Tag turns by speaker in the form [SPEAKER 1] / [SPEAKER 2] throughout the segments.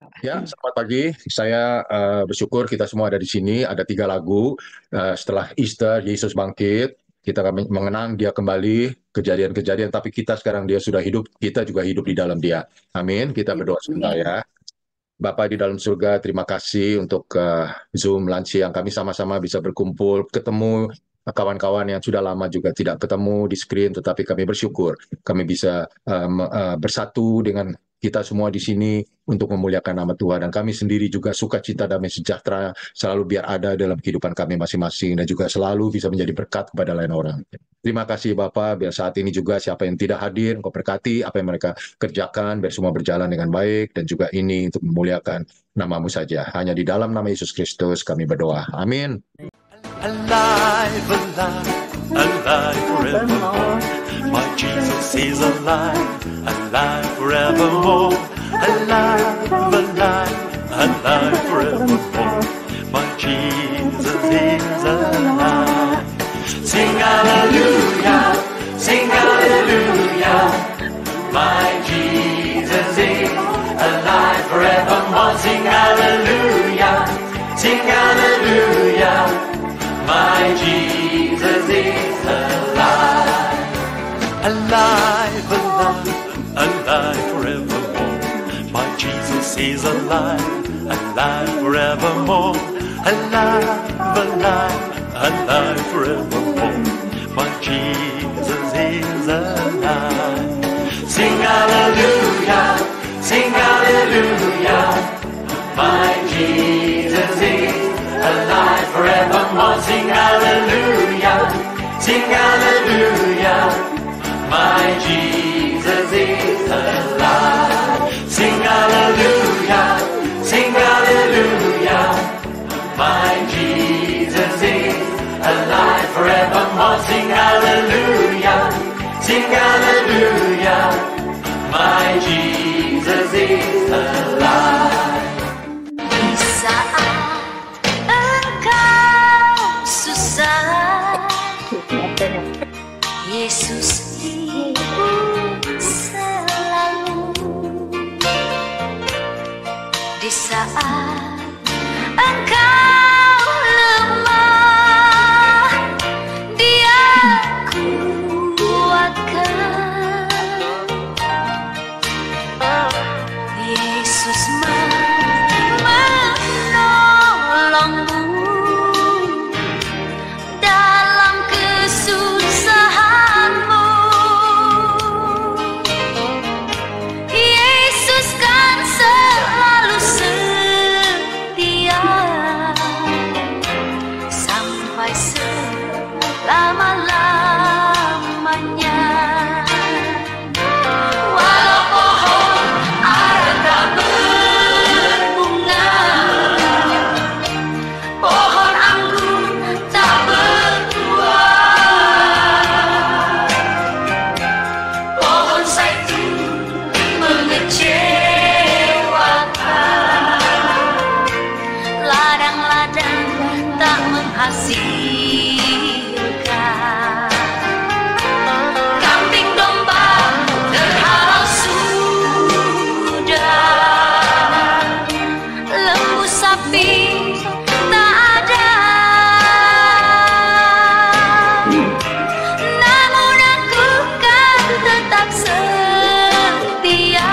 [SPEAKER 1] Ya, selamat pagi. Saya bersyukur kita semua ada di sini. Ada tiga lagu. Setelah Easter, Yesus bangkit. Kita akan mengenang dia kembali, kejadian-kejadian. Tapi kita sekarang dia sudah hidup, kita juga hidup di dalam dia. Amin. Kita berdoa sebentar
[SPEAKER 2] Amin.
[SPEAKER 1] ya. Bapa di dalam surga, terima kasih untuk Zoom lunch yang kami sama-sama bisa berkumpul, ketemu kawan-kawan yang sudah lama juga tidak ketemu di screen, tetapi kami bersyukur kami bisa bersatu dengan kita semua di sini untuk memuliakan nama Tuhan. Dan kami sendiri juga sukacita damai sejahtera selalu biar ada dalam kehidupan kami masing-masing dan juga selalu bisa menjadi berkat kepada lain orang. Terima kasih Bapak, biar saat ini juga siapa yang tidak hadir, Engkau berkati apa yang mereka kerjakan, biar semua berjalan dengan baik, dan juga ini untuk memuliakan namamu saja. Hanya di dalam nama Yesus Kristus kami berdoa. Amin.
[SPEAKER 3] Alive, alive, alive forevermore. My Jesus is alive, alive forevermore. Alive, alive, alive forevermore. My Jesus is alive. Sing hallelujah, sing hallelujah. My Jesus is alive forevermore. Sing hallelujah, sing hallelujah. My Jesus is alive, alive, alive, alive forevermore. My Jesus is alive, alive forevermore. Alive, alive, alive forevermore. My Jesus is alive. Sing hallelujah, sing hallelujah. My Jesus is alive forevermore. Sing hallelujah, sing hallelujah. My Jesus is alive. Sing hallelujah, sing hallelujah. My Jesus is alive forevermore. Sing hallelujah, sing hallelujah. My Jesus is alive.
[SPEAKER 4] Di saat engkau susah, Yesus hidup selalu. Di saat engkau lemah, Dia kuatkan. Yesus menolongmu dalam kesusahanmu. Yesus kan selalu setia sampai selama-lamanya. Walau pohon ara tak berbunga, pohon anggur tak berbuah, pohon zaitun mengecewakan, ladang-ladang tak menghasilkan, kambing domba terhalau sudah, lembu sapi tak ada. Namun aku kan tetap setia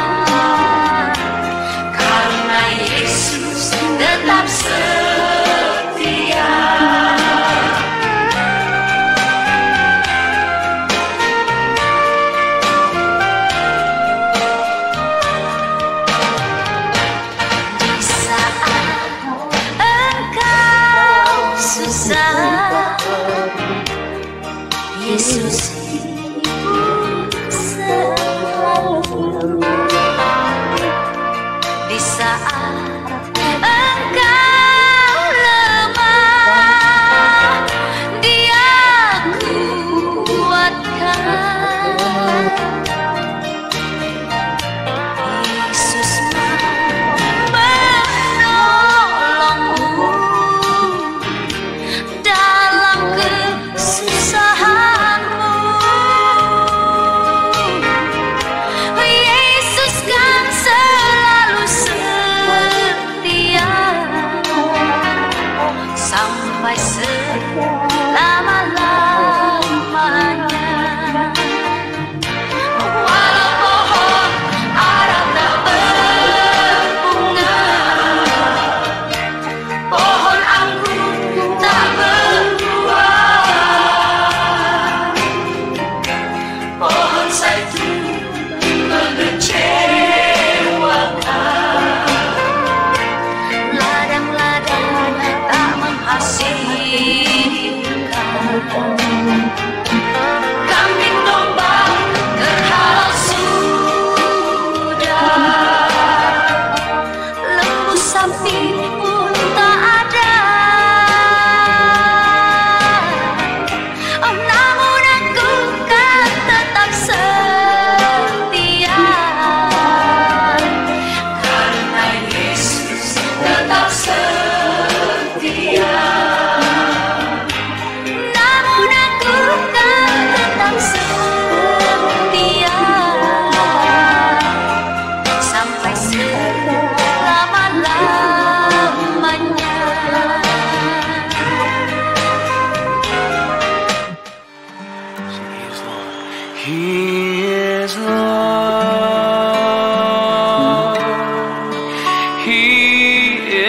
[SPEAKER 4] karena Yesus tetap setia. Di saat engkau susah, Yesus hidup selalu. Di saat engkau lemah, Dia kuatkan. Yesus menolongmu dalam kesusahanmu. Yesus kan selalu setia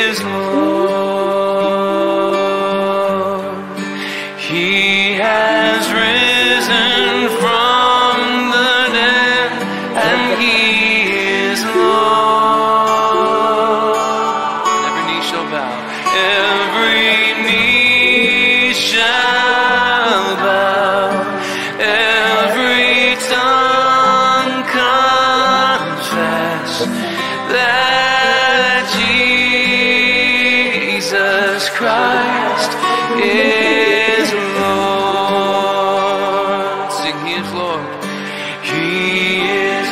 [SPEAKER 3] is Lord. He has risen from the dead, and He is Lord. Every knee shall bow. Every knee shall bow. Every tongue confess that Jesus Christ is Lord. Sing, He is Lord. He is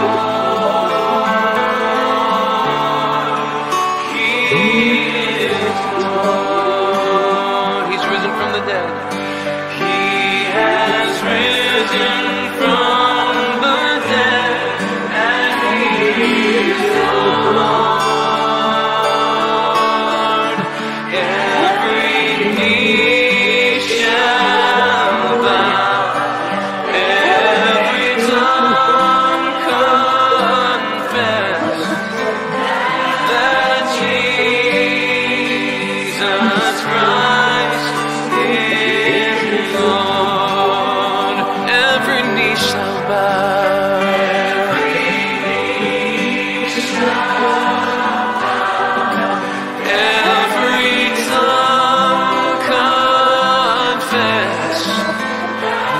[SPEAKER 3] Lord. He is Lord. He's risen from the dead. He has risen from the dead, and He is Lord. Every knee shall bow, every tongue confess that Jesus Christ is Lord. Every knee shall bow. Every tongue confess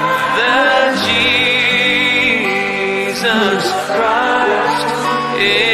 [SPEAKER 3] that Jesus Christ is